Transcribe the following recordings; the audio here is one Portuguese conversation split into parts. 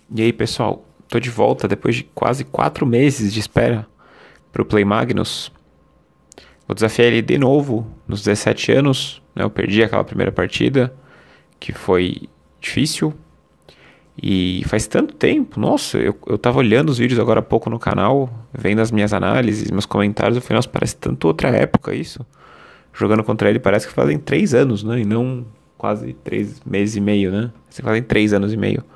E aí, pessoal, tô de volta depois de quase 4 meses de espera pro Play Magnus. Vou desafiar ele de novo nos 17 anos, né? Eu perdi aquela primeira partida, que foi difícil. E faz tanto tempo, nossa, eu tava olhando os vídeos agora há pouco no canal, vendo as minhas análises, meus comentários, eu falei, nossa, parece tanto outra época isso. Jogando contra ele parece que fazem 3 anos, né? E não quase 3 meses e meio, né? Você fazem 3 anos e meio.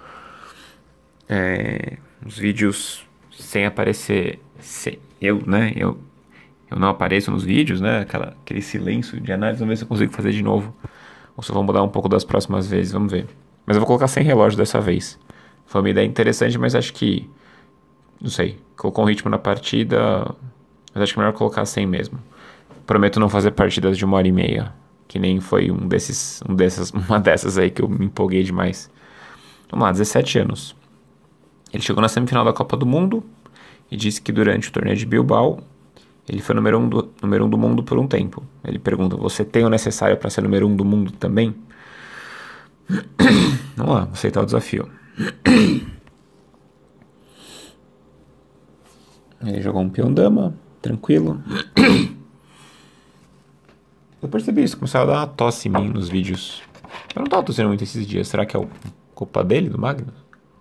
Os vídeos sem aparecer. Eu, né? Eu não apareço nos vídeos, né? Aquele silêncio de análise. Vamos ver se eu consigo fazer de novo. Ou se eu vou mudar um pouco das próximas vezes. Vamos ver. Mas eu vou colocar sem relógio dessa vez. Foi uma ideia interessante, mas acho que. Não sei. Colocou um ritmo na partida. Mas acho que é melhor colocar sem mesmo. Prometo não fazer partidas de 1 hora e meia. Que nem foi uma dessas aí que eu me empolguei demais. Vamos lá, 17 anos. Ele chegou na semifinal da Copa do Mundo e disse que durante o torneio de Bilbao ele foi número um do mundo por um tempo. Ele pergunta: você tem o necessário para ser número um do mundo também? Vamos lá, vou aceitar o desafio. Ele jogou um peão dama, tranquilo. Eu percebi isso, começava a dar uma tosse em mim nos vídeos. Eu não tava tossindo muito esses dias. Será que é culpa dele, do Magnus?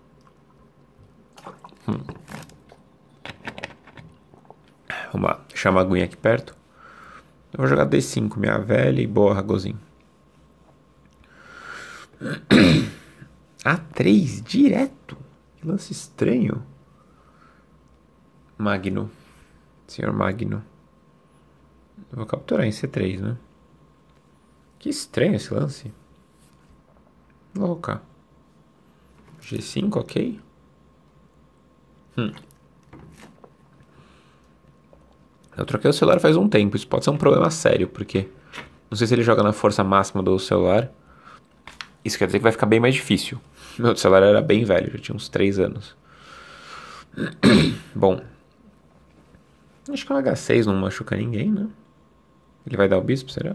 Vamos lá, deixar uma aguinha aqui perto. Eu vou jogar D5, minha velha e boa Ragozinho. A3, direto. Que lance estranho. Magno. Senhor Magno. Eu vou capturar em C3, né? Que estranho esse lance. Vou colocar. G5, ok. Eu troquei o celular faz um tempo. Isso pode ser um problema sério, porque não sei se ele joga na força máxima do celular. Isso quer dizer que vai ficar bem mais difícil. Meu celular era bem velho, já tinha uns 3 anos. Bom, acho que o H6 não machuca ninguém, né? Ele vai dar o bispo, será?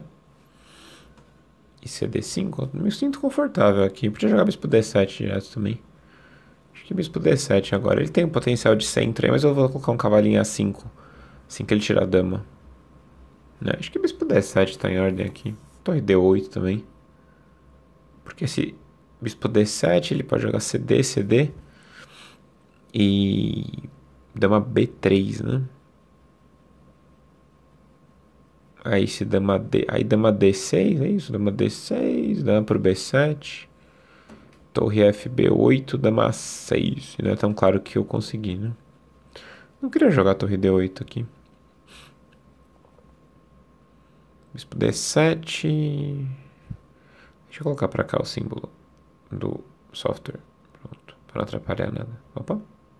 E CD5? Me sinto confortável aqui. Podia jogar bispo D7 direto também. Acho que bispo D7 agora. Ele tem um potencial de centro aí, mas eu vou colocar um cavalinho A5 assim que ele tirar a dama. Né? Acho que bispo D7 tá em ordem aqui. Torre D8 também. Porque esse bispo D7 ele pode jogar CD, CD. E dama B3, né? Aí se dama D. Aí dama D6, é isso? Dama D6, dama pro B7. Torre FB8, dama A6. Não é tão claro que eu consegui, né? Não queria jogar torre D8 aqui. Bispo D7. Deixa eu colocar pra cá o símbolo do software. Pronto. Pra não atrapalhar nada. Opa.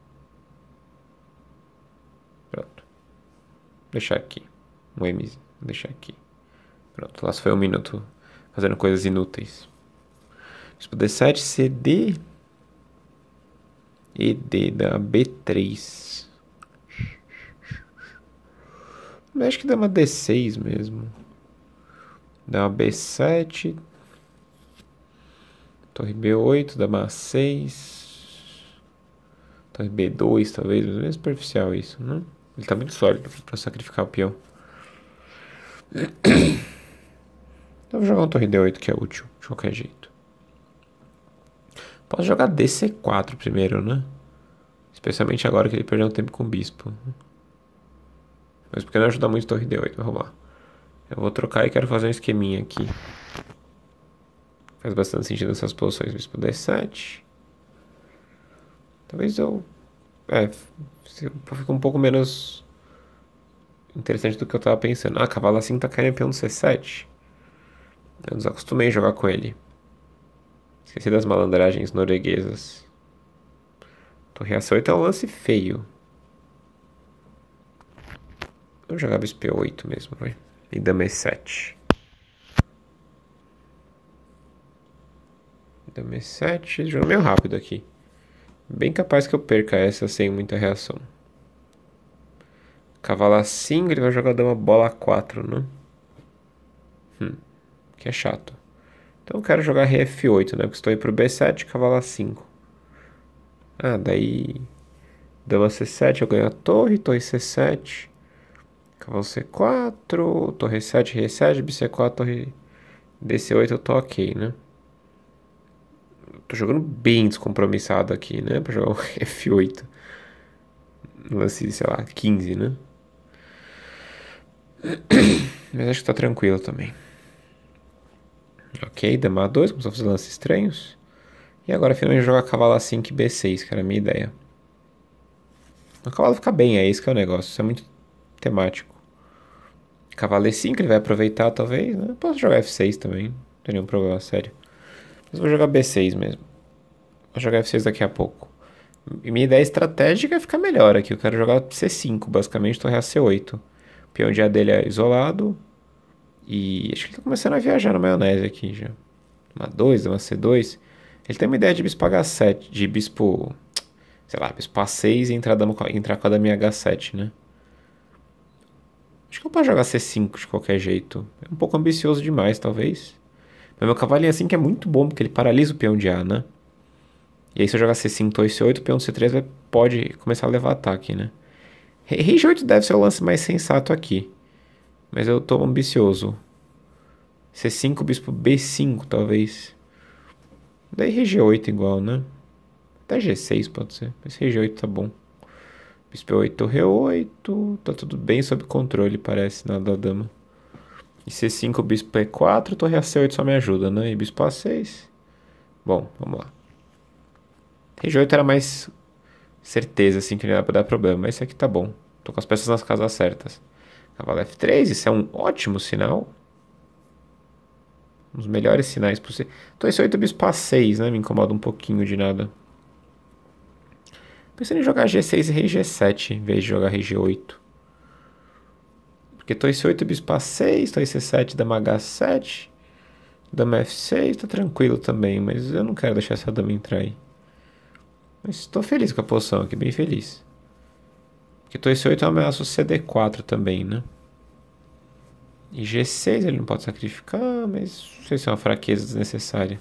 Pronto. Deixar aqui. Um M. Deixar aqui. Pronto. Lá se foi um minuto fazendo coisas inúteis. Bispo D7, CD. ED da B3. Acho que dá uma D6 mesmo. Dá uma B7. Torre B8, dama A6. Torre B2, talvez. É superficial isso, né? Ele tá muito sólido pra sacrificar o peão. Então vou jogar um torre D8 que é útil, de qualquer jeito. Posso jogar DC4 primeiro, né? Especialmente agora que ele perdeu um tempo com o bispo. Mas porque não ajuda muito torre D8, mas vamos lá. Eu vou trocar e quero fazer um esqueminha aqui. Faz bastante sentido essas posições. Bispo D7. Talvez eu... fica um pouco menos interessante do que eu tava pensando. Ah, cavalo assim tá caindo peão no C7. Eu desacostumei a jogar com ele. Esqueci das malandragens norueguesas. Torre A8 é um lance feio. Vou jogar bispo E8 mesmo, vai. E dama E7. Dama E7. Jogo meio rápido aqui. Bem capaz que eu perca essa sem muita reação. Cavalo A5, ele vai jogar dama bola A4, né? Que é chato. Então eu quero jogar rei F8, né? Porque estou aí pro B7, cavalo A5. Ah, daí... Dama C7, eu ganho a torre, torre C7, cavalo C4, torre E7, rei E7, BC4, torre DC8, eu tô ok, né? Tô jogando bem descompromissado aqui, né? Pra jogar um F8. Lance, sei lá, 15, né? Mas acho que tá tranquilo também. Ok, dama A2, começou a fazer lances estranhos. E agora finalmente jogar cavalo A5 e B6, que era a minha ideia. O cavalo fica bem, é esse que é o negócio. Isso é muito temático. Cavalo E5, ele vai aproveitar talvez, né? Posso jogar F6 também, não tem nenhum problema sério. Mas vou jogar B6 mesmo. Vou jogar F6 daqui a pouco. E minha ideia estratégica é ficar melhor aqui. Eu quero jogar C5, basicamente, torre a C8. O peão de A dele é isolado. E acho que ele tá começando a viajar na maionese aqui já. Uma 2, uma C2. Ele tem uma ideia de bispo H7, de bispo, sei lá, bispo A6 e entrar com a daminha H7, né? Acho que eu posso jogar C5 de qualquer jeito. É um pouco ambicioso demais, talvez. Mas meu cavalinho assim que é muito bom, porque ele paralisa o peão de A, né? E aí se eu jogar C5 ou C8, o peão C3 pode começar a levar ataque, né? Rei G8 deve ser o lance mais sensato aqui. Mas eu tô ambicioso. C5, bispo B5, talvez. Daí Rei G8 igual, né? Até G6 pode ser. Mas Rei G8 tá bom. Bispo E8, torre E8. Tá tudo bem sob controle, parece, na da dama. E C5, bispo E4, torre A8 só me ajuda, né? E bispo A6. Bom, vamos lá. Rei G8 era mais certeza, assim, que não ia dar problema. Mas esse aqui tá bom. Tô com as peças nas casas certas. Cavalo F3, isso é um ótimo sinal. Um dos melhores sinais possíveis. Então esse 8 bispo A6, né? Me incomoda um pouquinho de nada. Pensando em jogar G6 e rei G7, em vez de jogar rei G8. Porque tô esse 8 bispo A6, tô esse 7 dama H7, dama F6, tá tranquilo também, mas eu não quero deixar essa dama entrar aí. Mas tô feliz com a posição aqui, bem feliz. Porque tô esse 8 eu ameaço CD4 também, né? E G6 ele não pode sacrificar, mas não sei se é uma fraqueza desnecessária.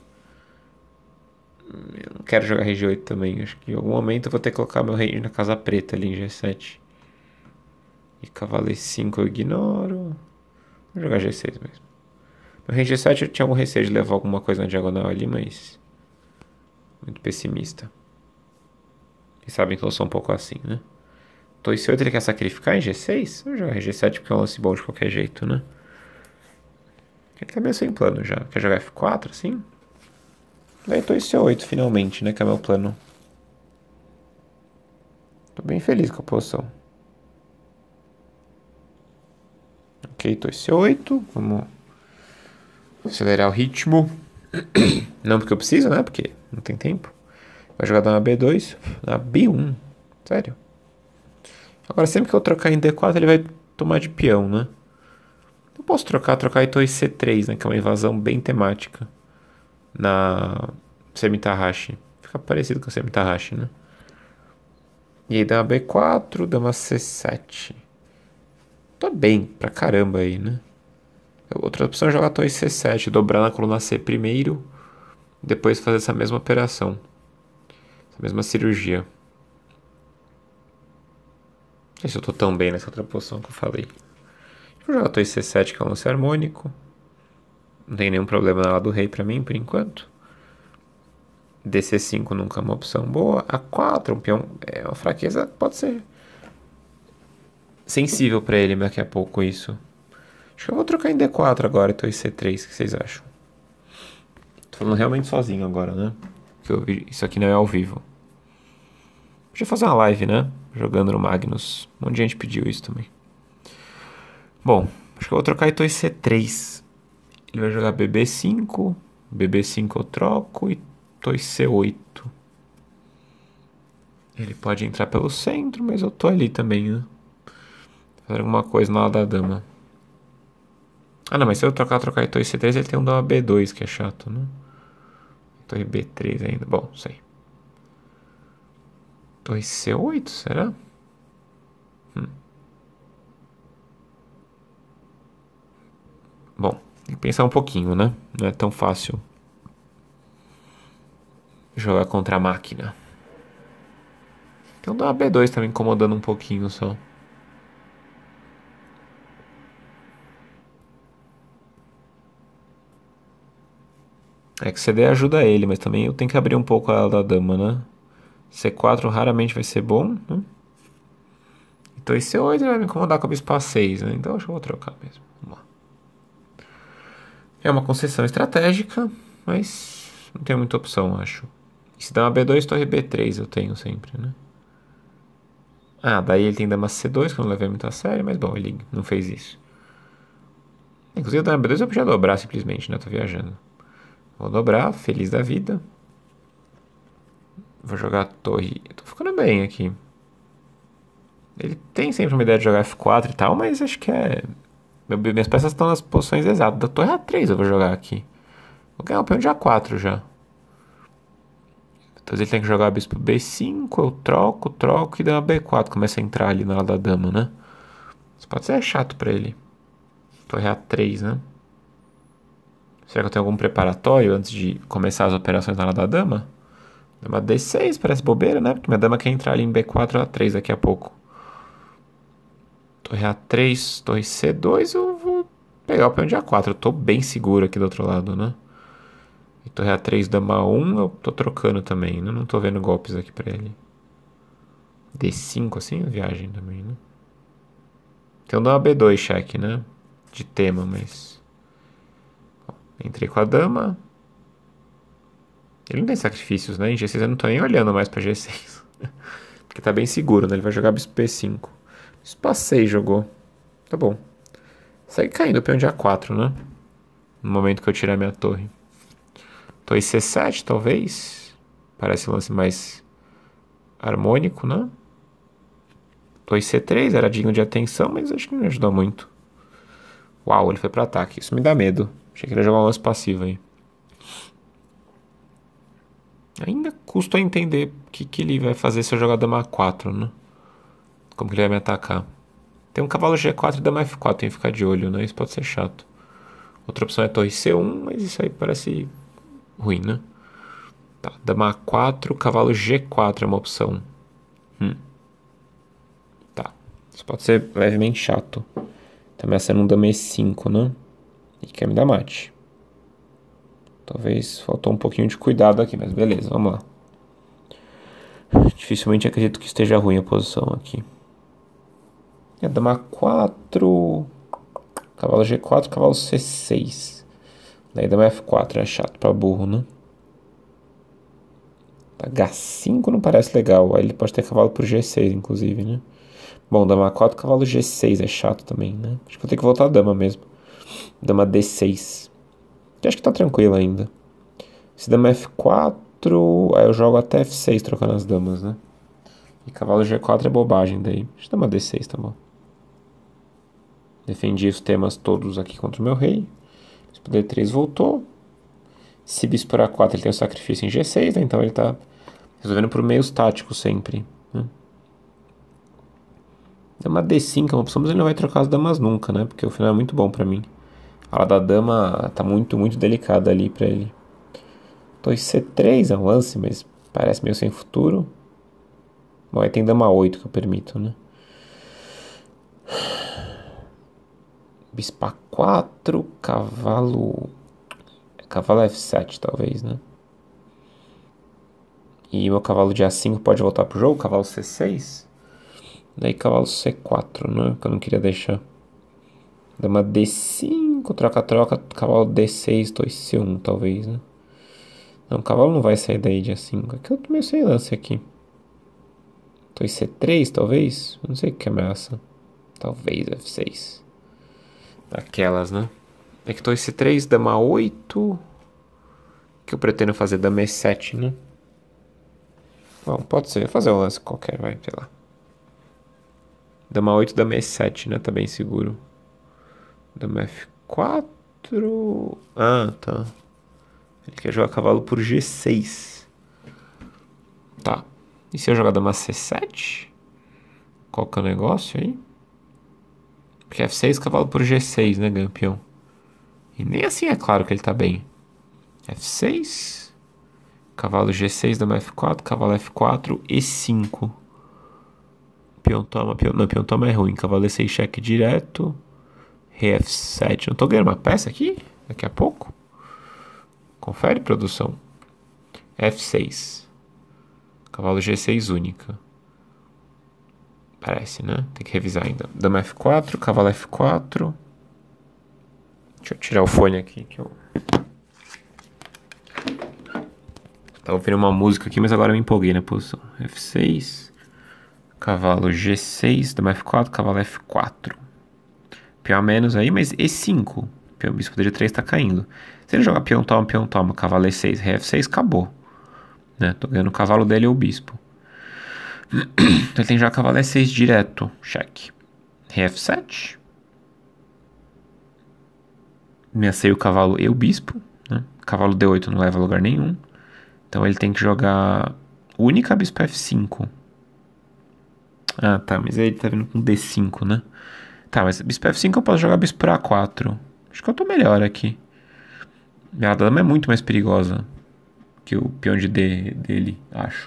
Eu não quero jogar rei G8 também. Acho que em algum momento eu vou ter que colocar meu rei na casa preta ali em G7. E cavalo E5 eu ignoro. Vou jogar G6 mesmo. No rei G7 eu tinha algum receio de levar alguma coisa na diagonal ali, mas... muito pessimista. Vocês sabem que eu sou um pouco assim, né? Torre C8 ele quer sacrificar em G6? Vou jogar G7 porque é um lance bom de qualquer jeito, né? Ele tá meio sem plano já. Quer jogar F4, assim? Daí Torre C8 finalmente, né? Que é meu plano. Tô bem feliz com a posição. Ok, Torre C8. Vamos acelerar o ritmo. Não porque eu preciso, né? Porque não tem tempo. Vai jogar na B2, na B1. Sério. Agora, sempre que eu trocar em D4, ele vai tomar de peão, né? Eu posso trocar em torre C3, né? Que é uma invasão bem temática. Na Semitahashi. Fica parecido com a Semitahashi, né? E aí dama B4, dama C7. Tô bem pra caramba aí, né? Outra opção é jogar a torre C7, dobrar na coluna C primeiro, depois fazer essa mesma operação. Essa mesma cirurgia. Não sei se eu tô tão bem nessa outra posição que eu falei. Vou jogar a torre C7, que é um lance harmônico. Não tem nenhum problema na ala do rei pra mim, por enquanto. DC5 nunca é uma opção boa. A4, um peão, é uma fraqueza, pode ser sensível pra ele daqui a pouco isso. Acho que eu vou trocar em D4 agora e torre C3, o que vocês acham? Tô falando realmente sozinho agora, né? Porque isso aqui não é ao vivo. Podia fazer uma live, né? Jogando no Magnus. Um monte de gente pediu isso também. Bom, acho que eu vou trocar em torre C3. Ele vai jogar BB5. BB5 eu troco e torre C8. Ele pode entrar pelo centro, mas eu tô ali também, né? Fazer alguma coisa na hora da dama. Ah, não, mas se eu trocar em torre C3, ele tem um dama B2, que é chato, né? Torre B3 ainda. Bom, sei. Torre C8, será? Bom, tem que pensar um pouquinho, né? Não é tão fácil jogar contra a máquina. Tem um dama B2 também incomodando um pouquinho só. É que CD ajuda ele, mas também eu tenho que abrir um pouco a ala da dama, né? C4 raramente vai ser bom, né? Então esse C8 vai me incomodar com a bispo A6, né? Então acho que eu vou trocar mesmo. Vamos lá. É uma concessão estratégica, mas não tem muita opção, acho. E se dá uma B2, torre B3 eu tenho sempre, né? Ah, daí ele tem dama C2, que eu não levei muito a sério, mas bom, ele não fez isso. Inclusive, o dama B2 eu podia dobrar simplesmente, né? Tô viajando. Vou dobrar, feliz da vida. Vou jogar a torre. Eu tô ficando bem aqui. Ele tem sempre uma ideia de jogar F4 e tal, mas acho que é. Minhas peças estão nas posições exatas. Da torre A3 eu vou jogar aqui. Vou ganhar o peão de A4 já. Então ele tem que jogar bispo B5, eu troco e dama B4. Começa a entrar ali na ala da dama, né? Isso pode ser chato pra ele. Torre A3, né? Será que eu tenho algum preparatório antes de começar as operações na ala da dama? Dama D6 parece bobeira, né? Porque minha dama quer entrar ali em B4 ou A3 daqui a pouco. Torre A3, torre C2, eu vou pegar o peão de A4. Eu tô bem seguro aqui do outro lado, né? E torre A3, dama 1, eu tô trocando também, né? Não tô vendo golpes aqui pra ele. D5, assim, viagem também, né? Tem um dama B2 cheque, né? De tema, mas... Entrei com a dama. Ele não tem sacrifícios, né? Em G6 eu não tô nem olhando mais pra G6. Porque tá bem seguro, né? Ele vai jogar bispo P5. Bispo A6 jogou. Tá bom. Segue caindo o peão de A4, né? No momento que eu tirar minha torre. Torre C7, talvez. Parece um lance mais harmônico, né? Torre C3 era digno de atenção, mas acho que não me ajudou muito. Uau, ele foi para ataque. Isso me dá medo. Achei que ele ia jogar um lance passivo aí. Ainda custa entender o que ele vai fazer se eu jogar dama A4, né? Como que ele vai me atacar. Tem um cavalo G4 e dama F4, tem que ficar de olho, né? Isso pode ser chato. Outra opção é torre C1, mas isso aí parece ruim, né? Tá, dama A4, cavalo G4 é uma opção. Tá, isso pode ser levemente chato. Tá ameaçando um dama E5, né? E quer me dar mate. Talvez faltou um pouquinho de cuidado aqui, mas beleza, vamos lá. Dificilmente acredito que esteja ruim a posição aqui. É dama 4, cavalo G4, cavalo C6. Daí dama F4 é chato pra burro, né? H5 não parece legal. Aí ele pode ter cavalo pro G6, inclusive, né? Bom, dama 4, cavalo G6 é chato também, né? Acho que vou ter que voltar a dama mesmo. Dama D6. Eu acho que tá tranquilo ainda. Se dama F4, aí eu jogo até F6 trocando as damas, né? E cavalo G4 é bobagem daí. Acho que dama D6 tá bom. Defendi os temas todos aqui contra o meu rei. Bispo D3 voltou. Se bispo por A4 ele tem o sacrifício em G6, né? Então ele tá resolvendo por meios táticos sempre, né? Dama D5 é uma opção, mas ele não vai trocar as damas nunca, né? Porque o final é muito bom pra mim. A ala da dama tá muito, muito delicada ali pra ele. Torre C3 é um lance, mas parece meio sem futuro. Bom, aí tem dama 8 que eu permito, né? Bispo A4, cavalo... Cavalo F7, talvez, né? E meu cavalo de A5 pode voltar pro jogo, cavalo C6. Daí cavalo C4, né? Que eu não queria deixar. Dama D5, troca-troca, cavalo D6, torre C1, talvez, né? Não, o cavalo não vai sair daí de A5. Aqui eu tô meio sem lance aqui. Torre C3, talvez? Eu não sei o que ameaça. Talvez F6. Aquelas, né? É que torre C3, dama 8. Que eu pretendo fazer dama E7, né? Bom, pode ser. Vou fazer um lance qualquer, vai, sei lá. Dama 8, dama E7, né? Tá bem seguro. Dama F4. Ah, tá. Ele quer jogar cavalo por G6. Tá. E se eu jogar dama C7? Qual que é o negócio aí? Porque F6, cavalo por G6, né, campeão? E nem assim é claro que ele tá bem. F6. Cavalo G6, dama F4, cavalo F4, E5. Peão toma, peão... Não, peão toma é ruim. Cavalo E6, cheque direto. Rei F7. Não tô ganhando uma peça aqui? Daqui a pouco? Confere, produção. F6. Cavalo G6 única. Parece, né? Tem que revisar ainda. Dama F4, cavalo F4. Deixa eu tirar o fone aqui que eu... Tava ouvindo uma música aqui, mas agora eu me empolguei na posição. F6. Cavalo G6, dama F4, cavalo F4. Peão a menos aí, mas E5. Peão bispo de 3 tá caindo. Se ele jogar peão toma, cavalo E6, rei F6, acabou. Né? Tô ganhando o cavalo dele ou o bispo. Então ele tem que jogar cavalo E6 direto. Cheque. Rei F7. Ameacei o cavalo e o bispo. Né? Cavalo D8 não leva a lugar nenhum. Então ele tem que jogar única bispo F5. Ah, tá, mas aí ele tá vindo com D5, né? Tá, mas bispo F5 eu posso jogar bispo pra A4. Acho que eu tô melhor aqui. Minha dama é muito mais perigosa que o peão de D dele, acho.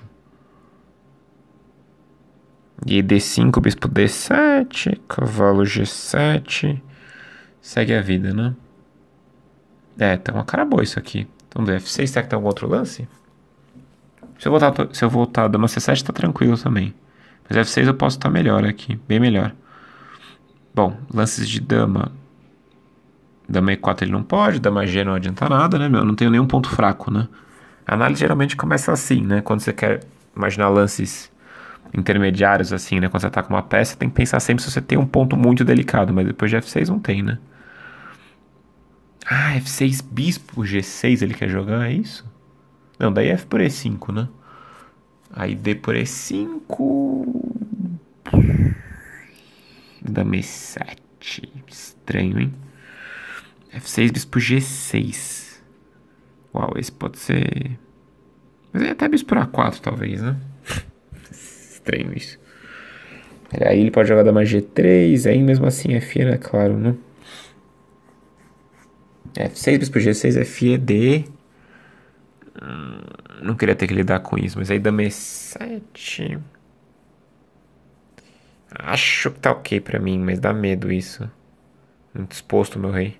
E D5, bispo D7, cavalo G7. Segue a vida, né? É, tá uma cara boa isso aqui. Vamos ver, F6, será que tem algum outro lance? Se eu voltar dama C7, tá tranquilo também. Mas F6 eu posso estar melhor aqui, bem melhor. Bom, lances de dama. Dama E4 ele não pode, dama G não adianta nada, né? Eu não tenho nenhum ponto fraco, né? A análise geralmente começa assim, né? Quando você quer imaginar lances intermediários, assim, né? Quando você tá com uma peça, tem que pensar sempre se você tem um ponto muito delicado, mas depois de F6 não tem, né? Ah, F6 bispo G6 ele quer jogar, é isso? Não, daí F por E5, né? Aí D por E5. Dama E7. Estranho, hein? F6 bispo G6. Uau, esse pode ser... Mas aí até bispo por A4, talvez, né? Estranho isso. Aí ele pode jogar dama G3, aí mesmo assim F é claro, né? F6 bispo G6, F D. Não queria ter que lidar com isso, mas aí dama E7. Acho que tá ok pra mim, mas dá medo isso. Muito exposto, meu rei.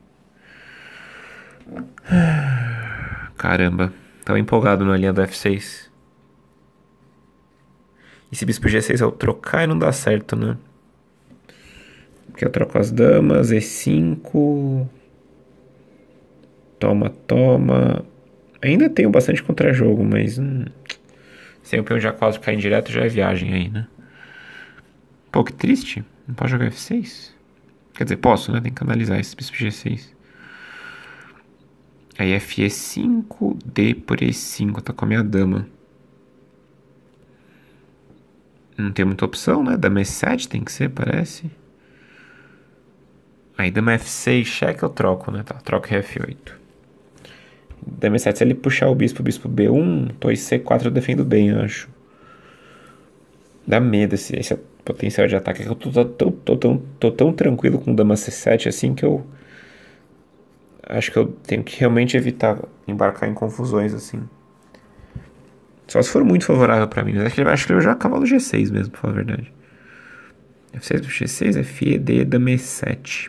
Caramba, tava empolgado na linha do F6. E se bispo G6 eu trocar e não dá certo, né? Porque eu troco as damas, E5. Toma, toma. Ainda tenho bastante contra-jogo, mas... sem o peão de A4 cair direto já é viagem aí, né? Pô, que triste. Não pode jogar F6? Quer dizer, posso, né? Tem que analisar esse bispo G6. Aí F E5, D por E5. Tá com a minha dama. Não tem muita opção, né? Dama E7 tem que ser, parece. Aí dama F6, cheque eu troco, né? Tá, troco F8. Dama E7, se ele puxar o bispo B1, torre C4 eu defendo bem, eu acho. Dá medo esse potencial de ataque. Eu tô tão tranquilo com dama C7 assim que eu acho que eu tenho que realmente evitar embarcar em confusões assim. Só se for muito favorável pra mim. Mas acho que ele vai jogar cavalo G6 mesmo, pra falar a verdade. F6 do G6, F, E, D, dama E7.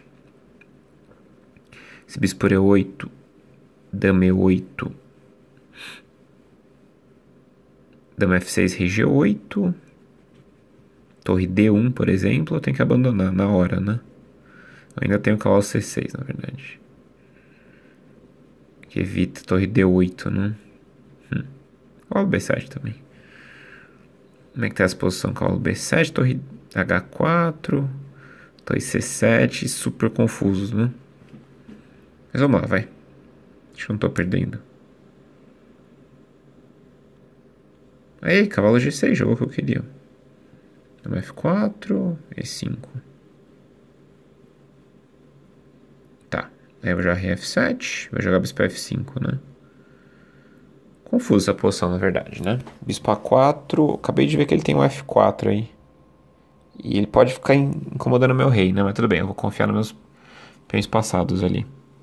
Esse bispo por E8. Dama E8. Dama F6, rei G8. Torre D1, por exemplo, eu tenho que abandonar na hora, né? Eu ainda tenho cavalo C6, na verdade. Que evita torre D8, né? Cavalo B7 também. Como é que tá essa posição? Cavalo B7, torre H4, torre C7, super confusos, né? Mas vamos lá, vai. Acho que eu não tô perdendo. Aí, cavalo G6, jogou o que eu queria. Dama F4, E5. Tá. Aí eu vou jogar rei F7, vou jogar bispo F5, né? Confusa essa posição, na verdade, né? Bispo A4, acabei de ver que ele tem um F4 aí. E ele pode ficar incomodando meu rei, né? Mas tudo bem, eu vou confiar nos meus peões passados ali.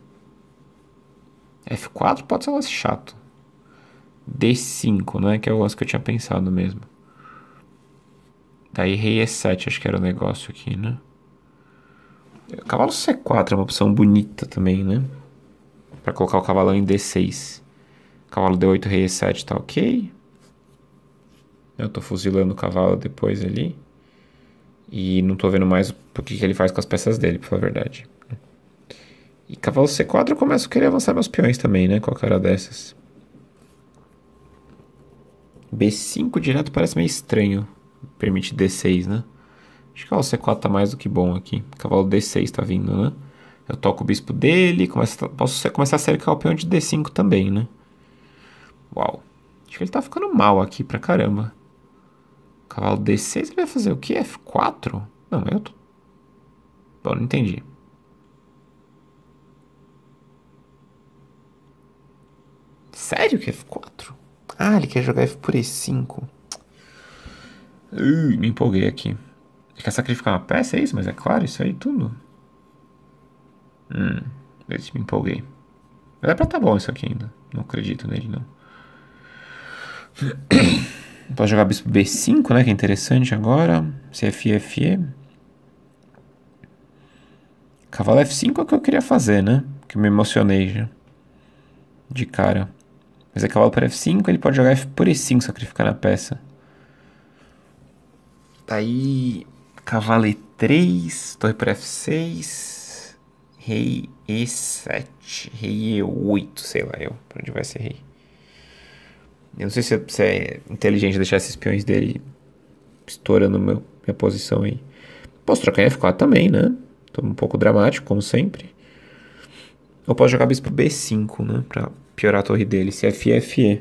F4 pode ser um lance chato. D5, né? Que é o lance que eu tinha pensado mesmo. Daí rei E7, acho que era o negócio aqui, né? Cavalo C4 é uma opção bonita também, né? Pra colocar o cavalão em D6. Cavalo D8, rei E7 tá ok. Eu tô fuzilando o cavalo depois ali. E não tô vendo mais o que ele faz com as peças dele, pra falar a verdade. E cavalo C4 eu começo a querer avançar meus peões também, né? Qualquer hora dessas. B5 direto parece meio estranho. Permite D6, né? Acho que o cavalo C4 tá mais do que bom aqui. Cavalo D6 tá vindo, né? Eu toco o bispo dele. Posso começar a cercar o peão de D5 também, né? Uau. Acho que ele tá ficando mal aqui pra caramba. Cavalo D6 ele vai fazer o quê? F4? Não, eu tô... Bom, não entendi. Sério que F4? Ah, ele quer jogar F por E5. Me empolguei aqui. Ele quer sacrificar uma peça, é isso? Mas é claro, isso aí tudo. Eu me empolguei. Mas é pra tá bom isso aqui ainda. Não acredito nele, não. Posso jogar bispo B5, né? Que é interessante agora. CF, FE. Cavalo F5 é o que eu queria fazer, né? Que eu me emocionei já. De cara. Mas é cavalo para F5, ele pode jogar F por E5, sacrificar na peça. Daí, cavalo E3, torre para F6, rei E7, rei E8, sei lá eu, pra onde vai ser rei. Eu não sei se é inteligente deixar esses peões dele estourando minha posição aí. Posso trocar em F4 também, né? Tô um pouco dramático, como sempre. Ou posso jogar bispo B5, né? Pra piorar a torre dele, se F, FE.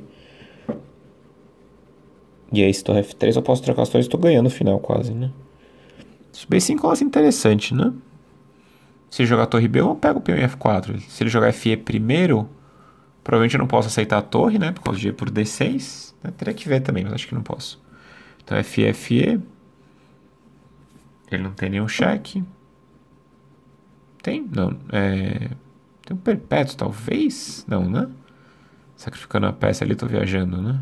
E aí, se torre F3, eu posso trocar as torres e tô ganhando no final quase, né? Se B5 é um lance interessante, né? Se ele jogar torre B, eu pego o peão em F4. Se ele jogar FE primeiro, provavelmente eu não posso aceitar a torre, né? Por causa de E por D6. Teria que ver também, mas acho que não posso. Então FE, FE. Ele não tem nenhum cheque. Tem? Não. Tem um perpétuo, talvez? Não, né? Sacrificando a peça ali, tô viajando, né?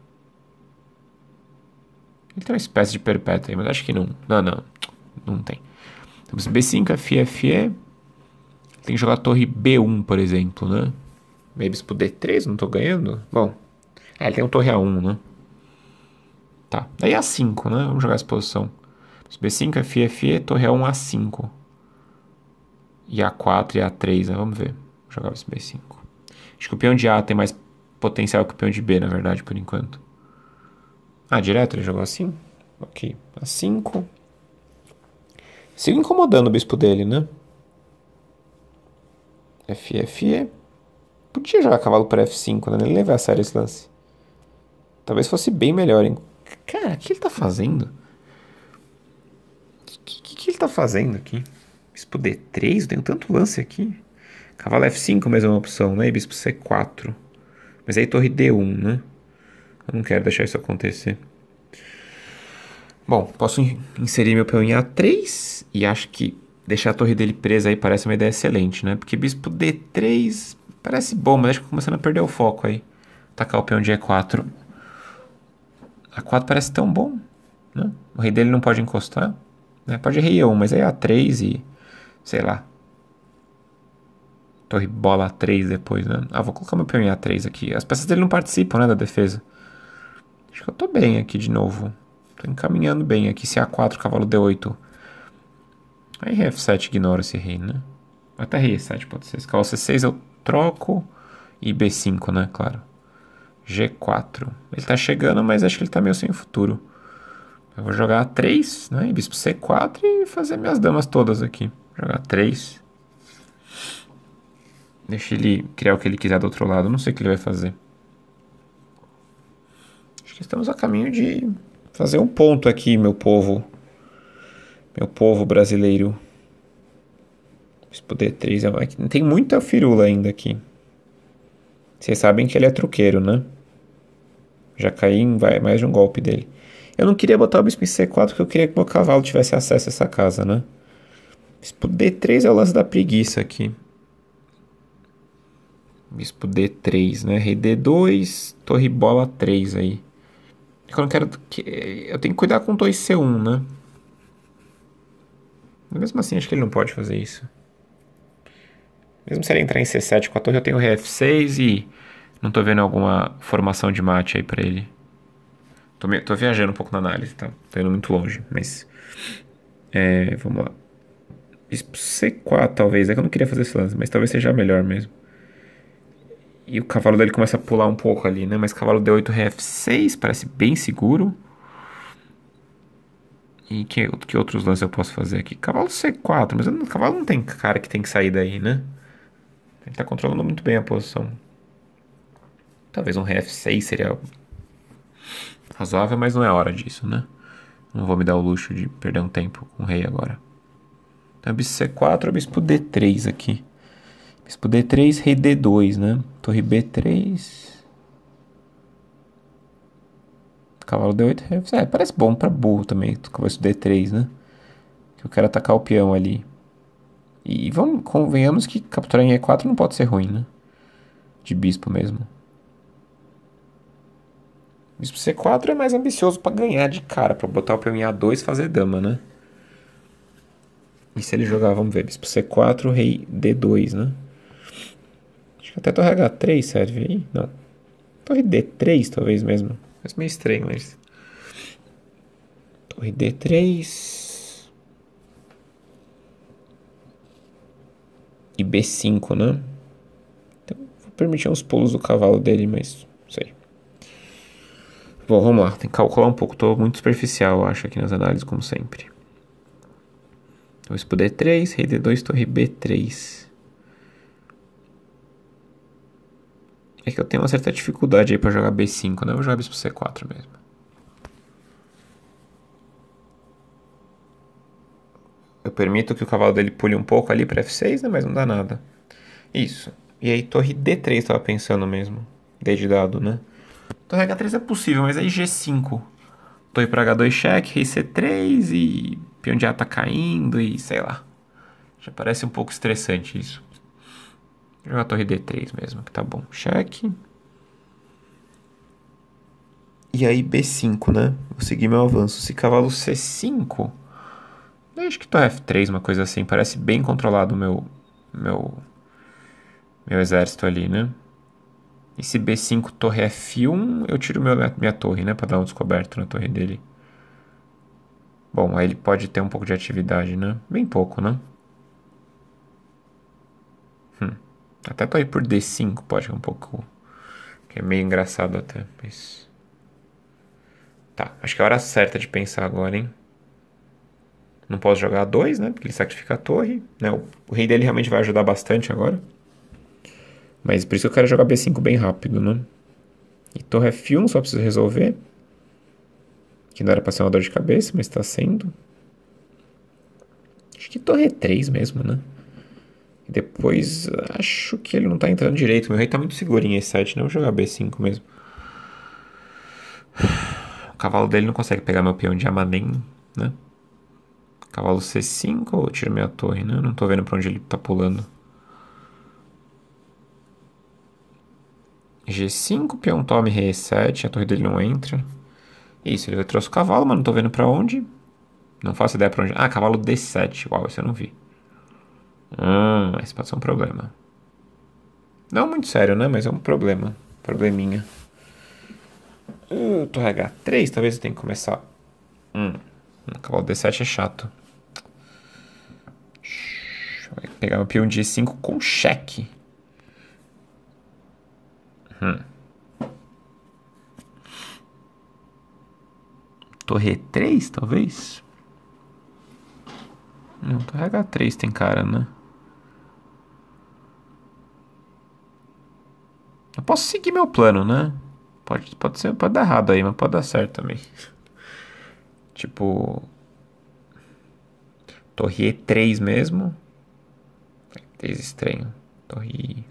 Ele tem uma espécie de perpétuo aí, mas acho que não. Não. Não tem. Temos B5, FE, FE. Tem que jogar torre B1, por exemplo, né? Meio bispo D3, não tô ganhando? Bom. Ele tem um torre A1, né? Tá. Daí A5, né? Vamos jogar essa posição. B5, FE, FE, torre A1, A5. E A4 e A3, né? Vamos ver. Vou jogar esse B5. Acho que o peão de A tem mais potencial que o peão de B, na verdade, por enquanto. Direto ele jogou assim? Ok. A5. Sigo incomodando o bispo dele, né? FE, FE. Podia jogar cavalo para F5, né? Nem levar a sério esse lance. Talvez fosse bem melhor, hein? Cara, o que ele tá fazendo? O que ele tá fazendo aqui? Bispo D3? Eu tenho tanto lance aqui. Cavalo F5 mesmo é uma opção, né? E bispo C4. Mas aí torre D1, né? Eu não quero deixar isso acontecer. Bom, posso inserir meu peão em A3. E acho que deixar a torre dele presa aí parece uma ideia excelente, né? Porque bispo D3 parece bom, mas acho que tô começando a perder o foco aí. Tacar o peão de E4. A4 parece tão bom, né? O rei dele não pode encostar, né? Pode rei E1, mas aí A3 e... sei lá. Torre bola A3 depois, né? Vou colocar meu peão em A3 aqui. As peças dele não participam, né, da defesa. Acho que eu tô bem aqui de novo. Tô encaminhando bem aqui. Se A4, cavalo D8. Aí rei F7 ignora esse rei, né? Até rei E7 pode ser. Esse cavalo C6 eu troco. E B5, né? Claro. G4. Ele tá chegando, mas acho que ele tá meio sem futuro. Eu vou jogar A3, né? E bispo C4 e fazer minhas damas todas aqui. Jogar 3. Deixa ele criar o que ele quiser do outro lado. Não sei o que ele vai fazer. Acho que estamos a caminho de fazer um ponto aqui, meu povo. Meu povo brasileiro. Bispo D3 tem muita firula ainda aqui. Vocês sabem que ele é truqueiro, né? Já caí em mais de um golpe dele. Eu não queria botar o bispo em C4 porque eu queria que meu cavalo tivesse acesso a essa casa, né? Bispo D3 é o lance da preguiça aqui. Bispo D3, né? Rei D2, torre bola 3 aí. Eu não quero que... Eu tenho que cuidar com 2C1, né? Mas mesmo assim, acho que ele não pode fazer isso. Mesmo se ele entrar em C7 com a torre, eu tenho rei F6 e não tô vendo alguma formação de mate aí pra ele. Tô viajando um pouco na análise, tá? Tô indo muito longe, mas... vamos lá. Bispo C4, talvez. É que eu não queria fazer esse lance, mas talvez seja melhor mesmo. E o cavalo dele começa a pular um pouco ali, né? Mas cavalo D8, rei F6, parece bem seguro. E que outros lances eu posso fazer aqui? Cavalo C4, mas o cavalo não tem cara que tem que sair daí, né? Ele tá controlando muito bem a posição. Talvez um rei F6 seria razoável, mas não é hora disso, né? Não vou me dar o luxo de perder um tempo com o rei agora. Então, bispo C4 ou bispo D3 aqui. Bispo D3, rei D2, né? Torre B3. Cavalo D8, rei F6. Parece bom pra burro também. Cavalo D3, né? Que eu quero atacar o peão ali. E convenhamos que capturar em E4 não pode ser ruim, né? De bispo mesmo. Bispo C4 é mais ambicioso pra ganhar de cara, pra botar o peão em A2 e fazer dama, né? E se ele jogar, vamos ver, bispo C4, rei D2, né? Acho que até torre H3 serve aí. Não. Torre D3 talvez mesmo. Mas meio estranho, mas... Torre D3... E B5, né? Então, vou permitir uns pulos do cavalo dele, mas... Não sei. Bom, vamos lá. Tem que calcular um pouco. Tô muito superficial, eu acho, aqui nas análises, como sempre. Então, bispo D3, rei D2, torre B3. É que eu tenho uma certa dificuldade aí pra jogar B5, né? Eu vou jogar bispo C4 mesmo. Eu permito que o cavalo dele pule um pouco ali pra F6, né? Mas não dá nada. Isso. E aí torre D3 tava pensando mesmo. D de dado, né? Torre H3 é possível, mas aí G5. Torre pra H2 cheque, rei C3 e peão de A tá caindo e sei lá. Já parece um pouco estressante isso. Vou jogar torre D3 mesmo, que tá bom. Cheque. E aí B5, né? Vou seguir meu avanço. Se cavalo C5... Eu acho que torre F3, uma coisa assim. Parece bem controlado meu, meu exército ali, né? E se B5, torre F1, eu tiro minha torre, né? Pra dar um descoberto na torre dele. Bom, aí ele pode ter um pouco de atividade, né? Bem pouco, né? Até torre por D5 pode ser um pouco... Que é meio engraçado até, mas... Tá, acho que é a hora certa de pensar agora, hein? Não posso jogar A2, né? Porque ele sacrifica a torre, né? O rei dele realmente vai ajudar bastante agora. Mas por isso que eu quero jogar B5 bem rápido, né? E torre F1 só preciso resolver. Que não era pra ser uma dor de cabeça, mas tá sendo. Acho que torre E3 mesmo, né? E depois acho que ele não tá entrando direito. Meu rei tá muito seguro em E7, né? Vou jogar B5 mesmo. O cavalo dele não consegue pegar meu peão de Amanem, né? Cavalo C5 ou tiro minha torre, né? Não tô vendo pra onde ele tá pulando. G5, peão tome rei E7, a torre dele não entra. Isso, ele trouxe o cavalo, mas não tô vendo pra onde. Não faço ideia pra onde. Ah, cavalo D7. Uau, esse eu não vi. Esse pode ser um problema. Não muito sério, né? Mas é um problema. Probleminha. Torre H3, talvez eu tenha que começar. Cavalo D7 é chato. Vou pegar meu peão de E5 com cheque. Torre E3, talvez? Não, torre H3 tem cara, né? Eu posso seguir meu plano, né? Pode ser, pode dar errado aí, mas pode dar certo também. Tipo, torre E3 mesmo. E3 estranho. Torre.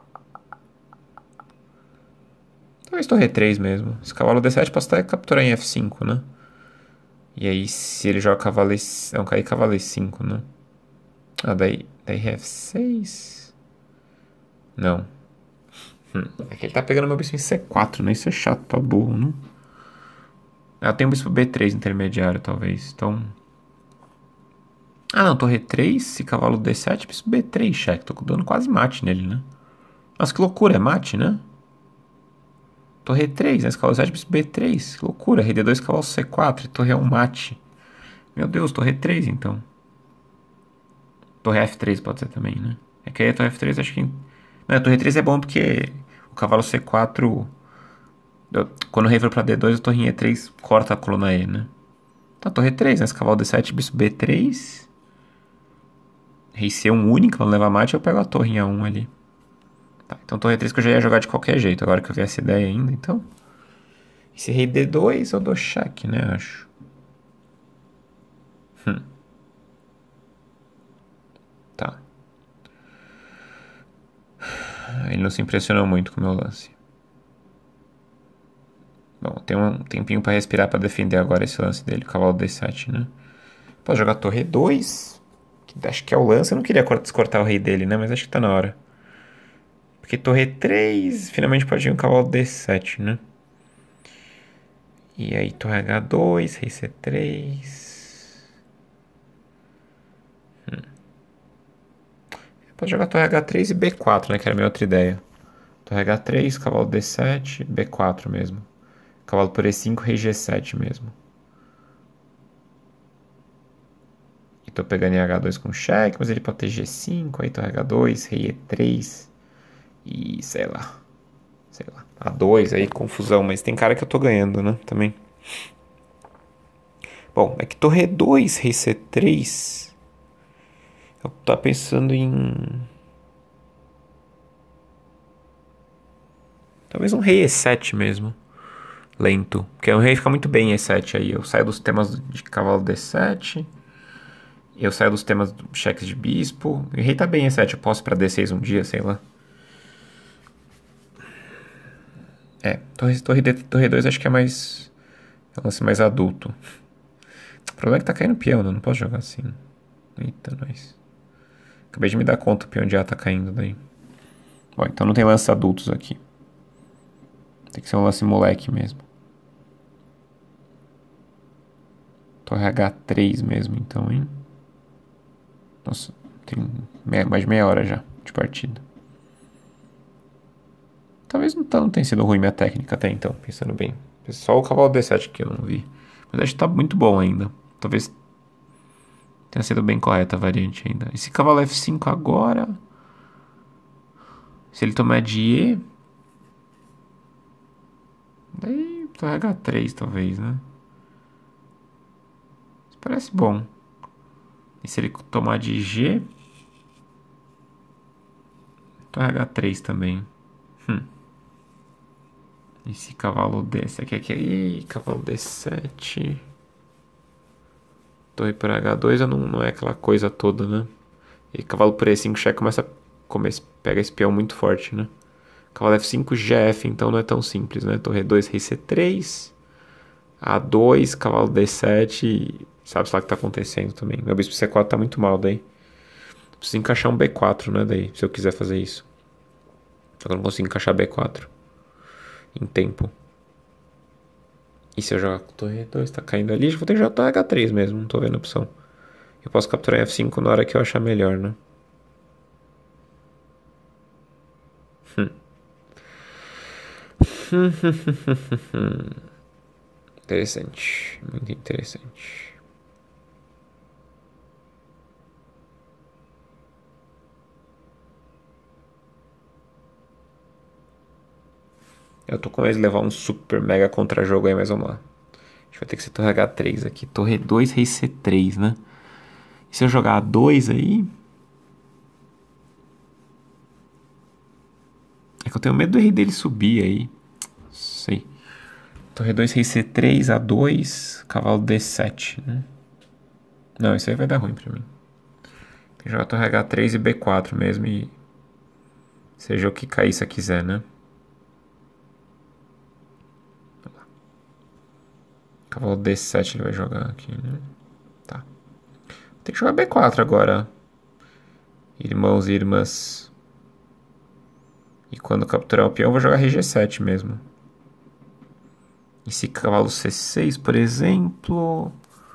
Talvez torre E3 mesmo. Esse cavalo D7 posso até capturar em F5, né? E aí, se ele joga cavalo E... Não, cair cavalo E5, né? Ah, daí F6. Não. É que ele tá pegando meu bispo em C4, né? Isso é chato pra burro, né? Ah, tem um bispo B3 intermediário, talvez. Então... Ah, não. Torre 3, se cavalo D7, bispo B3, cheque. Tô dando quase mate nele, né? Nossa, que loucura. É mate, né? Torre 3, né? Cavalo D7, bispo B3. Que loucura. Rei D2, cavalo C4. Torre é um mate. Meu Deus, torre 3, então. Torre F3 pode ser também, né? É que aí a torre F3 acho que... Não, a torre 3 é bom porque o cavalo C4... Quando o rei for pra D2, a torre E3 corta a coluna E, né? Então, torre 3, né? Esse cavalo D7, bispo B3. Rei C1 único, não leva mate, eu pego a torre em A1 ali. Tá, então torre 3 que eu já ia jogar de qualquer jeito, agora que eu vi essa ideia ainda, então... Esse rei D2 eu dou cheque, né, acho. Tá. Ele não se impressionou muito com o meu lance. Bom, tem um tempinho pra respirar pra defender agora esse lance dele, cavalo D7, né? Posso jogar torre 2, que acho que é o lance. Eu não queria descortar o rei dele, né? Mas acho que tá na hora. Porque torre 3, finalmente pode ir um cavalo D7, né? E aí torre H2, rei C3. Pode jogar torre H3 e B4, né? Que era a minha outra ideia. Torre H3, cavalo D7, B4 mesmo. Cavalo por E5, rei G7 mesmo. E tô pegando em H2 com cheque, mas ele pode ter G5, aí torre H2, rei E3 e sei lá. Sei lá. A2 aí, confusão, mas tem cara que eu tô ganhando, né? Também. Bom, é que torre E2, rei C3. Eu tô pensando em. Talvez um rei E7 mesmo. Lento. Porque o rei fica muito bem em E7 aí. Eu saio dos temas de cavalo D7. Eu saio dos temas de cheques de bispo. E o rei tá bem em E7. Eu posso ir pra D6 um dia, sei lá. É, torre 2 acho que é mais. É um lance mais adulto. O problema é que tá caindo peão, né? Eu não posso jogar assim. Eita, nós. Acabei de me dar conta, o peão de A tá caindo daí. Bom, então não tem lances adultos aqui. Tem que ser um lance moleque mesmo. Torre H3 mesmo, então, hein? Nossa, tem mais de meia hora já de partida. Talvez não tenha sido ruim minha técnica até então, pensando bem. Só o cavalo D7 que eu não vi. Mas acho que tá muito bom ainda. Talvez tenha sido bem correta a variante ainda. Esse cavalo F5 agora... Se ele tomar de E... Daí torre H3 talvez, né? Isso parece bom. E se ele tomar de G... Torre H3 também. Esse cavalo desse aqui. Ih, cavalo D7. Torre por H2 não é aquela coisa toda, né? E cavalo por E5 cheque pega esse peão muito forte, né? Cavalo F5 GF, então não é tão simples, né? Torre 2, rei C3. A2, cavalo D7. Sabe lá o que tá acontecendo também. Meu bispo C4 tá muito mal daí. Preciso encaixar um B4, né? Daí, se eu quiser fazer isso. Só que eu não consigo encaixar B4 em tempo. E se eu jogar com torre 2, tá caindo ali, já vou ter que jogar torre H3 mesmo, não tô vendo a opção. Eu posso capturar em F5 na hora que eu achar melhor, né? Interessante, muito interessante. Eu tô com medo de levar um super mega contra-jogo aí, mas vamos lá. A gente vai ter que ser torre H3 aqui. Torre 2, rei C3, né? E se eu jogar A2 aí... É que eu tenho medo do rei dele subir aí. Sei. Torre 2, rei C3, A2, cavalo D7, né? Não, isso aí vai dar ruim pra mim. Tem que jogar torre H3 e B4 mesmo e... Seja o que Caíssa quiser, né? Cavalo D7 ele vai jogar aqui, né? Tá. Tem que jogar B4 agora. Irmãos e irmãs. E quando capturar o peão, eu vou jogar rei G7 mesmo. Esse cavalo C6, por exemplo.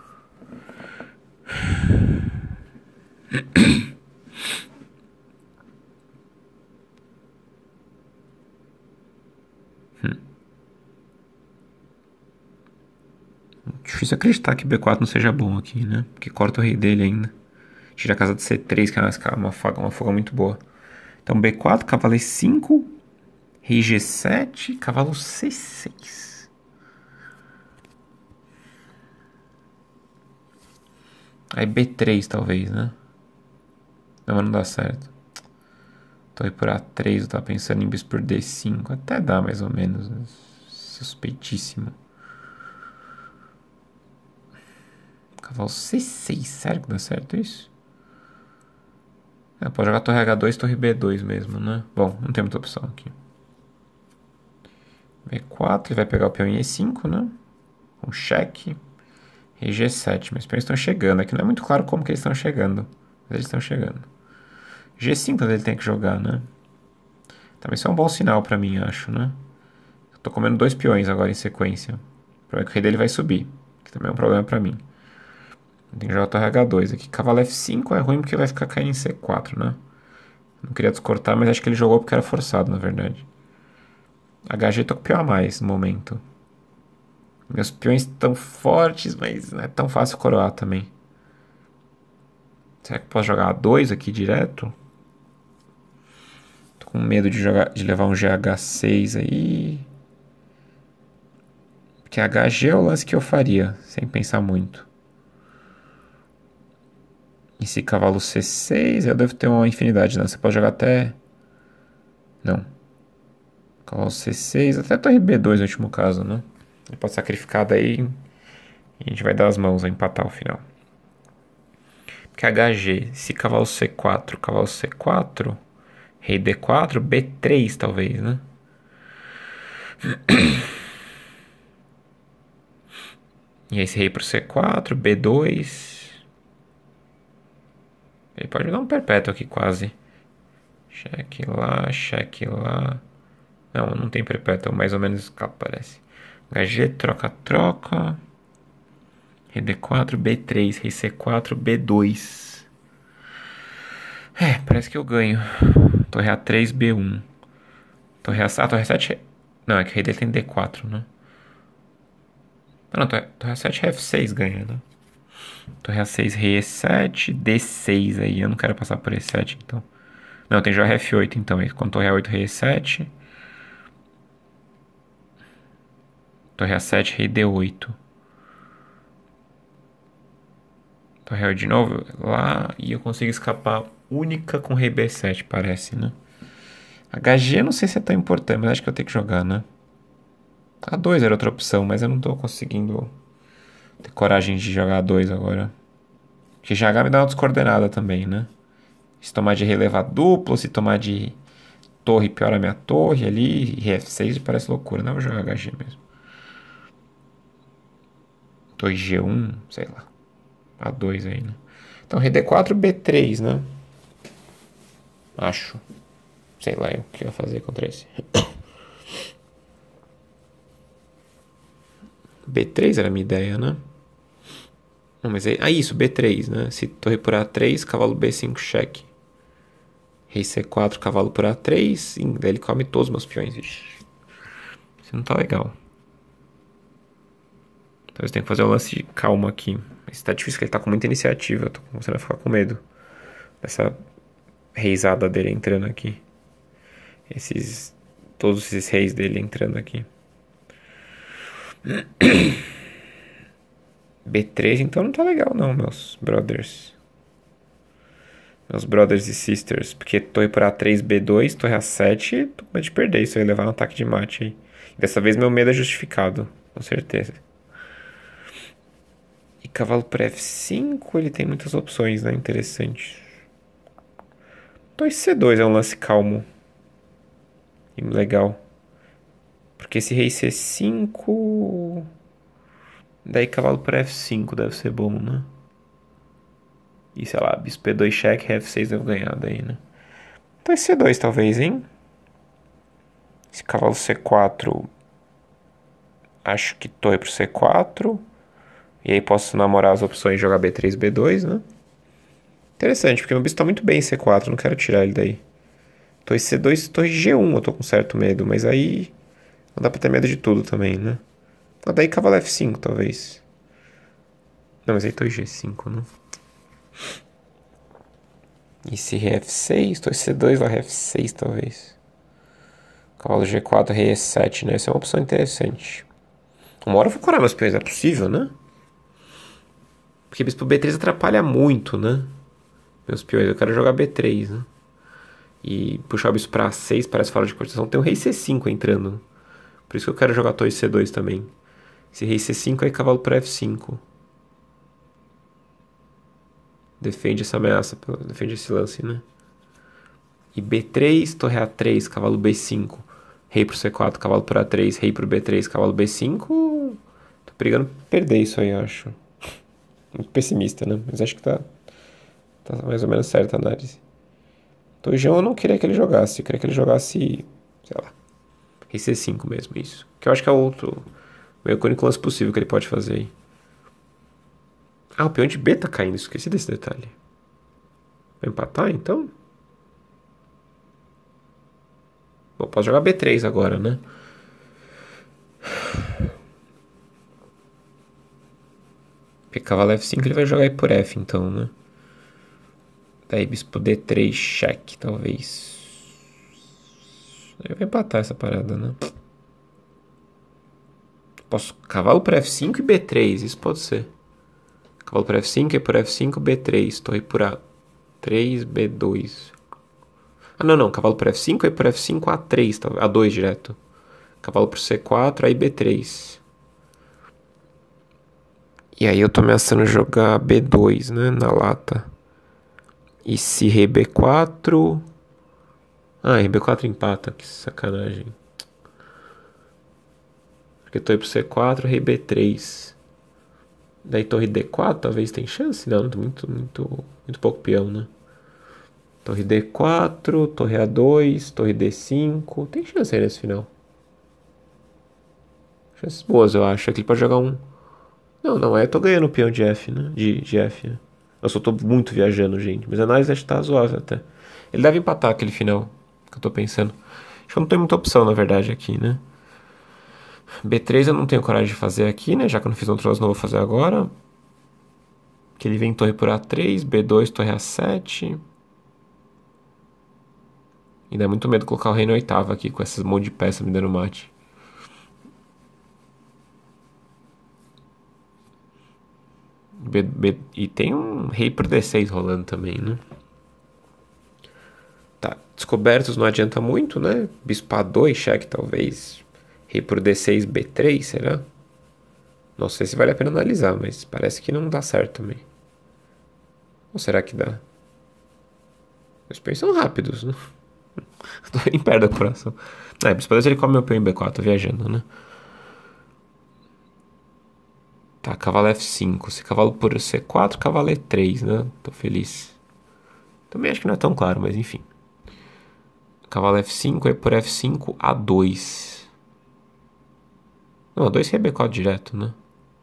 Difícil acreditar que B4 não seja bom aqui, né? Porque corta o rei dele ainda. Tira a casa de C3, que é uma fuga muito boa. Então B4, cavalo E5, rei G7, cavalo C6. Aí B3 talvez, né? Não, mas não dá certo. Torre por A3, eu tava pensando em bis por D5. Até dá mais ou menos, né? Suspeitíssimo. Cavalo C6, sério que dá certo isso? Pode jogar torre H2, torre B2 mesmo, né? Bom, não tem muita opção aqui. B4, ele vai pegar o peão em E5, né? Um cheque. E G7, meus peões estão chegando. Aqui não é muito claro como que eles estão chegando. Mas eles estão chegando. G5 ele tem que jogar, né? Também isso é um bom sinal pra mim, acho, né? Eu tô comendo 2 peões agora em sequência. O problema é que o rei dele vai subir. Que também é um problema pra mim. Tem que jogar torre H2 aqui. Cavalo F5 é ruim porque vai ficar caindo em C4, né? Não queria descortar, mas acho que ele jogou porque era forçado, na verdade. HG tô com peão a mais no momento. Meus peões estão fortes, mas não é tão fácil coroar também. Será que eu posso jogar A2 aqui direto? Tô com medo de levar um GH6 aí. Porque HG é o lance que eu faria, sem pensar muito. Esse cavalo C6, eu devo ter uma infinidade, né? Você pode jogar até... Não. Cavalo C6, até torre B2 no último caso, né? Ele pode sacrificar daí e a gente vai dar as mãos a empatar o final. Porque HG, se cavalo C4, rei D4, B3 talvez, né? E esse rei pro C4, B2. Ele pode dar um perpétuo aqui quase. Cheque lá, cheque lá. Não, não tem perpétuo, mais ou menos escapa, parece. HG, troca, troca. Rei D4, B3, rei C4, B2. Parece que eu ganho. Torre A3, B1. Torre A7. Ah, torre A7. Não, é que o rei dele tem D4, né? Não, torre A7 F6 ganha, né? Torre A6, rei E7, D6 aí. Eu não quero passar por E7, então. Não, tem já F8, então. Com torre A8, rei E7. Torre A7, rei D8. Torre A8 de novo. Lá. E eu consigo escapar única com rei B7, parece, né? HG eu não sei se é tão importante, mas acho que eu tenho que jogar, né? A2 era outra opção, mas eu não tô conseguindo ter coragem de jogar A2 agora. Porque GH me dá uma descoordenada também, né? Se tomar de rei levar duplo, se tomar de torre piora a minha torre ali, e F6 parece loucura, não vou jogar HG mesmo. Torre G1, sei lá. A2 aí, né? Então rei D4, B3, né? Acho. Sei lá o que eu ia fazer contra esse. B3 era a minha ideia, né? Não, mas é isso, B3, né? Se torre por A3, cavalo B5, cheque. Rei C4, cavalo por A3. Daí ele come todos os meus peões. Ixi. Isso não tá legal. Então eu tenho que fazer um lance de calma aqui. Mas tá difícil, que ele tá com muita iniciativa. Eu tô começando a ficar com medo dessa reisada dele entrando aqui. Todos esses reis dele entrando aqui. B3 então não tá legal não, meus brothers. Meus brothers e sisters. Porque torre por A3, B2, torre A7, tô com medo de perder. Isso aí levar um ataque de mate aí. Dessa vez meu medo é justificado, com certeza. E cavalo por F5, ele tem muitas opções, né? Interessante. Torre C2 é um lance calmo. E legal. Porque esse rei C5... Daí cavalo por F5 deve ser bom, né? E sei lá, bispo P2 cheque, F6 deve ganhar daí, né? Então esse C2 talvez, hein? Esse cavalo C4 acho que torre pro C4. E aí posso namorar as opções de jogar B3, B2, né? Interessante, porque meu bispo tá muito bem em C4, não quero tirar ele daí. Torre C2, torre G1, eu tô com certo medo, mas aí não dá pra ter medo de tudo também, né? Ah, daí cavalo F5, talvez. Não, mas aí torre G5, né? E se rei F6, torre C2, lá rei F6, talvez. Cavalo G4, rei E7, né? Essa é uma opção interessante. Uma hora eu vou curar meus peões, é possível, né? Porque bispo B3 atrapalha muito, né? Meus peões, eu quero jogar B3, né? E puxar o bispo pra A6 parece fora de cogitação. Tem o rei C5 entrando. Por isso que eu quero jogar torre C2 também. Se rei C5, aí cavalo para F5. Defende essa ameaça, defende esse lance, né? E B3, torre A3, cavalo B5. Rei pro C4, cavalo por A3, rei pro B3, cavalo B5. Tô brigando pra perder isso aí, eu acho. Muito pessimista, né? Mas acho que tá mais ou menos certa a análise. Torre G1 eu não queria que ele jogasse. Eu queria que ele jogasse, sei lá, rei C5 mesmo, isso. Que eu acho que é o outro, meio que o único lance possível que ele pode fazer aí. Ah, o peão de B tá caindo, esqueci desse detalhe. Vai empatar, então? Bom, posso jogar B3 agora, né? Porque cavalo F5 ele vai jogar aí por F, então, né? Daí bispo D3, cheque, talvez. Eu vou empatar essa parada, né? Posso cavalo por F5 e B3, isso pode ser. Cavalo por F5 e por F5, B3. Torre por A3, B2. Ah, não, não. Cavalo por F5 e por F5, A3, A2 direto. Cavalo por C4, aí B3. E aí eu tô ameaçando jogar B2, né? Na lata. E se rei B4... Ah, rei B4 empata, que sacanagem. Porque torre pro C4, rei B3. Daí torre D4, talvez tem chance? Não, muito pouco peão, né? Torre D4, torre A2, torre D5. Tem chance aí nesse final. Chances boas, eu acho. Aqui ele pode jogar um... Não, não, eu tô ganhando o peão de F, né? De F, né? Eu só tô muito viajando, gente. Mas a análise acho que tá razoável até. Ele deve empatar aquele final, que eu tô pensando. Acho que eu não tenho muita opção, na verdade, aqui, né? B3 eu não tenho coragem de fazer aqui, né? Já que eu não fiz um troço, não vou fazer agora. Que ele vem torre por A3, B2, torre A7. E dá muito medo colocar o rei na oitava aqui, com essas monte de peça me dando mate. E tem um rei por D6 rolando também, né? Tá, descobertos não adianta muito, né? Bispo A2, cheque talvez. Rei por D6, B3, será? Não sei se vale a pena analisar, mas parece que não dá certo também. Ou será que dá? Os peões são rápidos, né? Tô em perto do coração. É, bispo A2 ele come meu peão em B4, tô viajando, né? Tá, cavalo F5. Se cavalo por C4, cavalo E3, né? Tô feliz. Também acho que não é tão claro, mas enfim. Cavalo F5, aí por F5, A2. Não, A2 é B4 direto, né?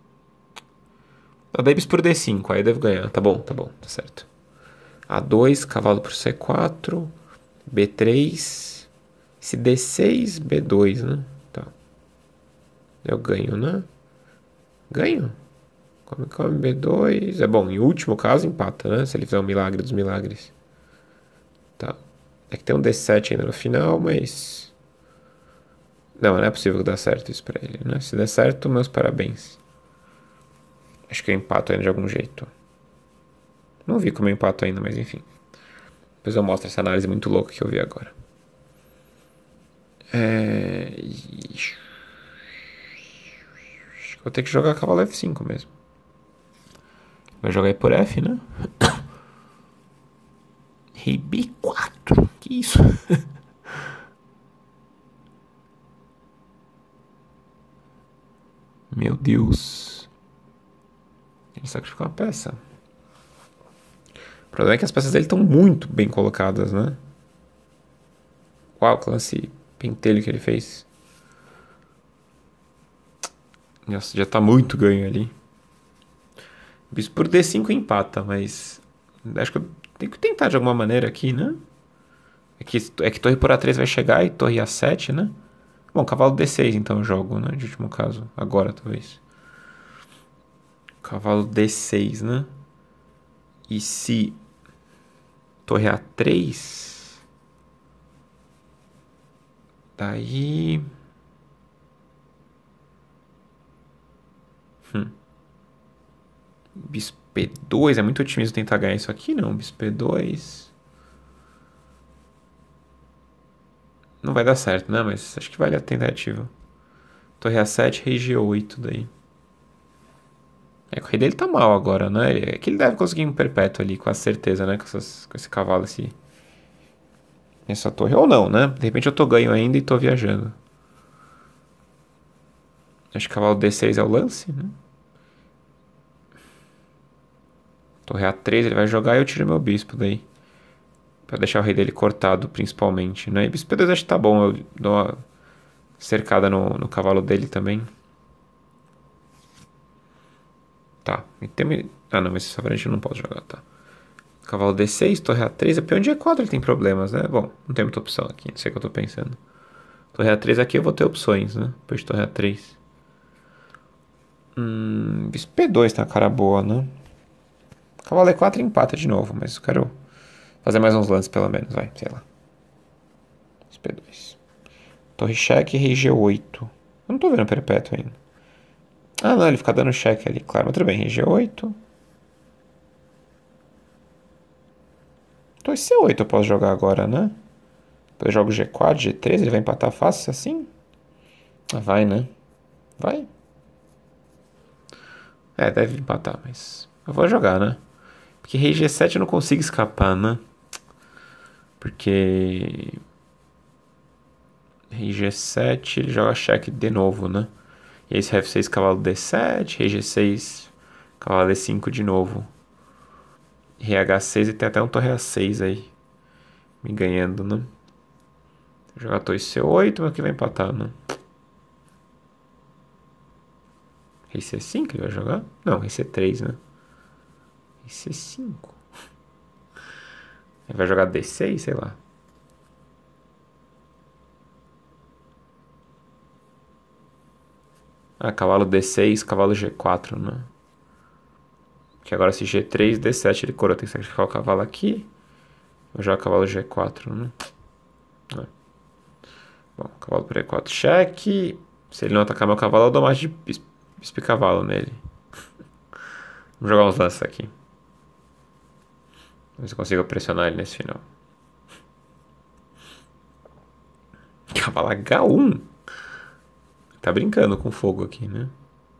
Daí bis por D5, aí eu devo ganhar. Tá bom, tá certo. A2, cavalo por C4, B3, se D6, B2, né? Tá. Eu ganho, né? Ganho. Come B2. É bom, em último caso empata, né? Se ele fizer um milagre dos milagres. Tá. É que tem um D7 ainda no final, mas... Não é possível dar certo isso pra ele, né? Se der certo, meus parabéns. Acho que eu empato ainda de algum jeito. Não vi como eu empato ainda, mas enfim. Depois eu mostro essa análise muito louca que eu vi agora. Vou ter que jogar cavalo F5 mesmo. Vai jogar aí por F, né? Rei B4. Que isso? Meu Deus. Ele sacrificou uma peça. O problema é que as peças dele estão muito bem colocadas, né? Uau, que lance pentelho que ele fez. Já tá muito ganho ali. Bispo por D5 empata, mas acho que eu tenho que tentar de alguma maneira aqui, né? É que torre por A3 vai chegar e torre A7, né? Bom, cavalo D6 então eu jogo, né? De último caso. Agora, talvez. Cavalo D6, né? E se torre A3... Daí... Bispo E2, é muito otimismo tentar ganhar isso aqui, não. Bispo E2... Não vai dar certo, né? Mas acho que vale a tentativa. Torre A7, rei G8 daí. É, o rei dele tá mal agora, né? É que ele deve conseguir um perpétuo ali, com a certeza, né? Com esse cavalo, essa torre. Ou não, né? De repente eu tô ganho ainda e tô viajando. Acho que cavalo D6 é o lance, né? Torre A3 ele vai jogar e eu tiro meu bispo daí. Pra deixar o rei dele cortado, principalmente, né? E bispo E2 acho que tá bom. Eu dou uma cercada no cavalo dele também. Tá. Ah, não, mas essa frente eu não posso jogar, tá. Cavalo D6, torre A3. É peão de E4 ele tem problemas, né? Bom, não tem muita opção aqui. Não sei o que eu tô pensando. Torre A3 aqui eu vou ter opções, né? Depois de torre A3. Bispo P2 tá uma cara boa, né? Cavalo E4 empata de novo, mas eu quero fazer mais uns lances pelo menos, vai, sei lá. Bispo P2. Torre cheque, rei G8. Eu não tô vendo perpétuo ainda. Ah, não, ele fica dando cheque ali, claro, mas tudo bem, rei G8. Torre C8 eu posso jogar agora, né? Depois eu jogo G4, G3, ele vai empatar fácil assim? Ah, vai, né? Vai. É, deve empatar, mas eu vou jogar, né? Porque rei G7 eu não consigo escapar, né? Porque rei G7 ele joga cheque de novo, né? E aí esse F6 cavalo D7, rei G6 cavalo D5 de novo. Rei H6 e tem até um torre A6 aí. Me ganhando, né? Vou jogar torre C8, mas que vai empatar, né? Rei C5 ele vai jogar? Não, rei C3, né? Rei C5. Ele vai jogar D6, sei lá. Ah, cavalo D6, cavalo G4, né? Que agora se G3, D7 ele coroa. Tem que sacrificar o cavalo aqui. Vou jogar cavalo G4, né? É. Bom, cavalo por E4 cheque. Se ele não atacar meu cavalo, eu dou mais de bispo e cavalo nele. Vamos jogar uns lances aqui. Vamos ver se eu consigo pressionar ele nesse final. Cavalo H1. Tá brincando com fogo aqui, né?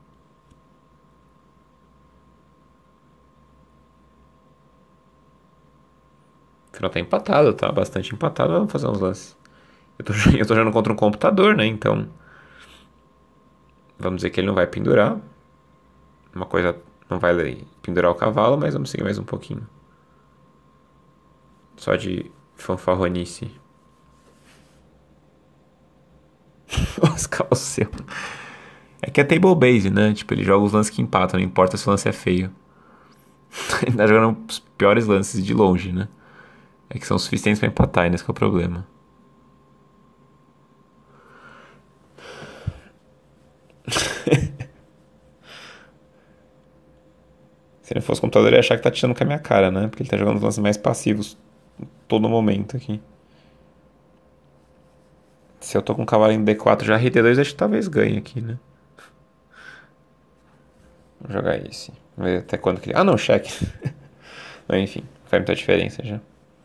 O final tá empatado, tá bastante empatado. Vamos fazer uns lances. Eu tô jogando contra um computador, né? Então, vamos dizer que ele não vai pendurar. Uma coisa não vai pendurar o cavalo, mas vamos seguir mais um pouquinho. Só de fanfarronice. Oscar o seu. É que é table base, né? Tipo, ele joga os lances que empatam, não importa se o lance é feio. Ele tá jogando os piores lances de longe, né? É que são suficientes pra empatar, e esse que é o problema. Se ele fosse computador, ele ia achar que tá tirando com a minha cara, né? Porque ele tá jogando os lances mais passivos todo momento aqui. Se eu tô com o cavalo em D4 já, RT2 acho que talvez ganhe aqui, né? Vou jogar esse. Vamos ver até quando que ele... Ah, não, cheque. Mas enfim, faz muita diferença já.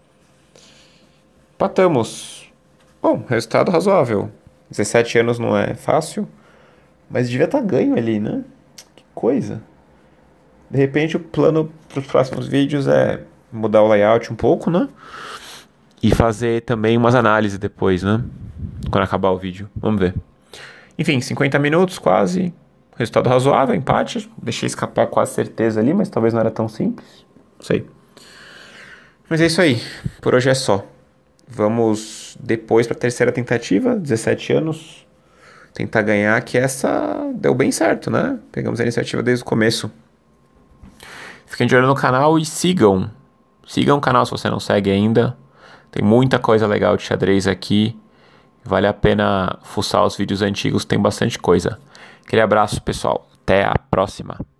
Empatamos. Bom, resultado razoável. 17 anos não é fácil, mas devia estar ganho ali, né? Que coisa. De repente o plano para os próximos vídeos é mudar o layout um pouco, né? E fazer também umas análises depois, né? Quando acabar o vídeo. Vamos ver. Enfim, 50 minutos quase. Resultado razoável, empate. Deixei escapar quase certeza ali, mas talvez não era tão simples. Não sei. Mas é isso aí. Por hoje é só. Vamos depois para a terceira tentativa, 17 anos. tentar ganhar, que essa deu bem certo, né? Pegamos a iniciativa desde o começo. Fiquem de olho no canal e sigam. Sigam o canal se você não segue ainda. Tem muita coisa legal de xadrez aqui. Vale a pena fuçar os vídeos antigos, tem bastante coisa. Aquele abraço, pessoal. Até a próxima.